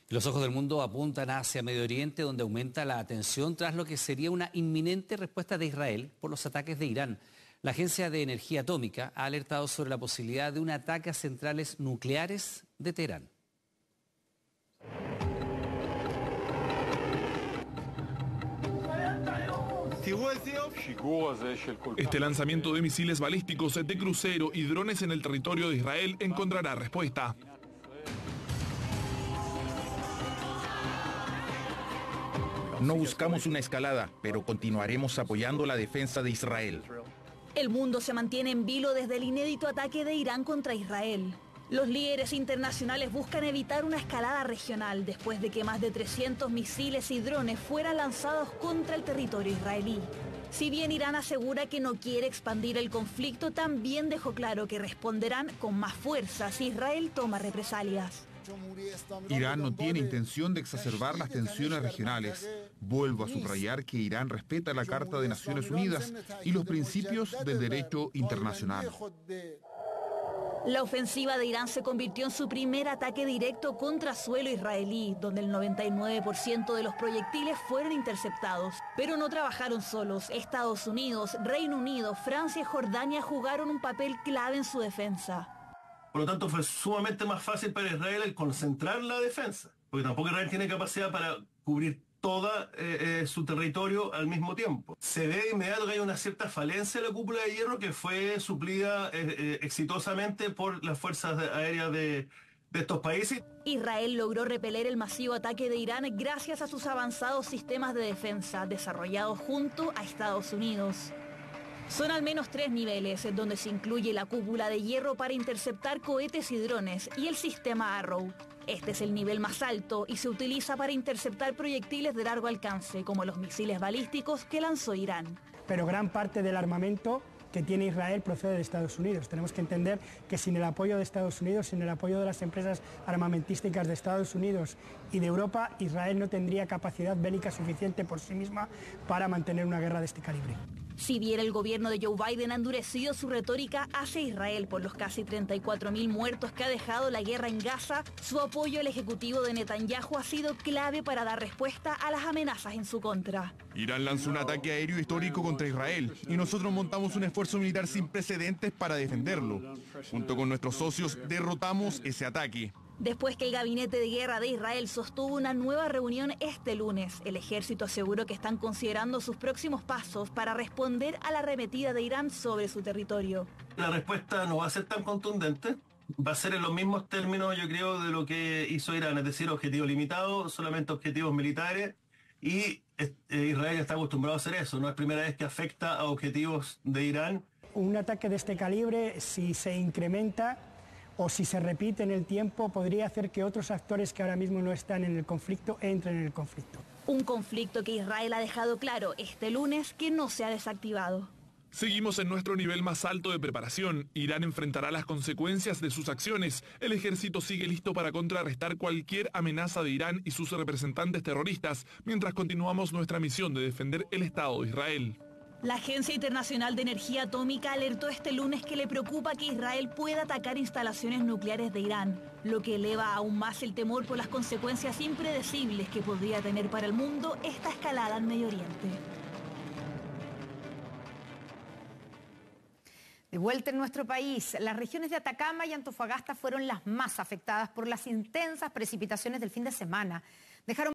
Los ojos del mundo apuntan hacia Medio Oriente, donde aumenta la tensión tras lo que sería una inminente respuesta de Israel por los ataques de Irán. La Agencia de Energía Atómica ha alertado sobre la posibilidad de un ataque a centrales nucleares de Teherán. Este lanzamiento de misiles balísticos de crucero y drones en el territorio de Israel encontrará respuesta. No buscamos una escalada, pero continuaremos apoyando la defensa de Israel. El mundo se mantiene en vilo desde el inédito ataque de Irán contra Israel. Los líderes internacionales buscan evitar una escalada regional después de que más de 300 misiles y drones fueran lanzados contra el territorio israelí. Si bien Irán asegura que no quiere expandir el conflicto, también dejó claro que responderán con más fuerza si Israel toma represalias. Irán no tiene intención de exacerbar las tensiones regionales. Vuelvo a subrayar que Irán respeta la Carta de Naciones Unidas y los principios del derecho internacional. La ofensiva de Irán se convirtió en su primer ataque directo contra suelo israelí, donde el 99% de los proyectiles fueron interceptados. Pero no trabajaron solos. Estados Unidos, Reino Unido, Francia y Jordania jugaron un papel clave en su defensa. Por lo tanto, fue sumamente más fácil para Israel el concentrar la defensa, porque tampoco Israel tiene capacidad para cubrir todo su territorio al mismo tiempo. Se ve de inmediato que hay una cierta falencia en la cúpula de hierro que fue suplida exitosamente por las fuerzas aéreas de estos países. Israel logró repeler el masivo ataque de Irán gracias a sus avanzados sistemas de defensa desarrollados junto a Estados Unidos. Son al menos 3 niveles, donde se incluye la cúpula de hierro para interceptar cohetes y drones y el sistema Arrow. Este es el nivel más alto y se utiliza para interceptar proyectiles de largo alcance, como los misiles balísticos que lanzó Irán. Pero gran parte del armamento que tiene Israel procede de Estados Unidos. Tenemos que entender que sin el apoyo de Estados Unidos, sin el apoyo de las empresas armamentísticas de Estados Unidos y de Europa, Israel no tendría capacidad bélica suficiente por sí misma para mantener una guerra de este calibre. Si bien el gobierno de Joe Biden ha endurecido su retórica hacia Israel por los casi 34.000 muertos que ha dejado la guerra en Gaza, su apoyo al ejecutivo de Netanyahu ha sido clave para dar respuesta a las amenazas en su contra. Irán lanzó un ataque aéreo histórico contra Israel y nosotros montamos un esfuerzo militar sin precedentes para defenderlo. Junto con nuestros socios derrotamos ese ataque. Después que el Gabinete de Guerra de Israel sostuvo una nueva reunión este lunes, el ejército aseguró que están considerando sus próximos pasos para responder a la arremetida de Irán sobre su territorio. La respuesta no va a ser tan contundente, va a ser en los mismos términos, yo creo, de lo que hizo Irán, es decir, objetivo limitado, solamente objetivos militares, y Israel está acostumbrado a hacer eso, no es primera vez que afecta a objetivos de Irán. Un ataque de este calibre, si se incrementa o si se repite en el tiempo, podría hacer que otros actores que ahora mismo no están en el conflicto entren en el conflicto. Un conflicto que Israel ha dejado claro este lunes que no se ha desactivado. Seguimos en nuestro nivel más alto de preparación. Irán enfrentará las consecuencias de sus acciones. El ejército sigue listo para contrarrestar cualquier amenaza de Irán y sus representantes terroristas, mientras continuamos nuestra misión de defender el Estado de Israel. La Agencia Internacional de Energía Atómica alertó este lunes que le preocupa que Israel pueda atacar instalaciones nucleares de Irán, lo que eleva aún más el temor por las consecuencias impredecibles que podría tener para el mundo esta escalada en Medio Oriente. De vuelta en nuestro país, las regiones de Atacama y Antofagasta fueron las más afectadas por las intensas precipitaciones del fin de semana. Dejaron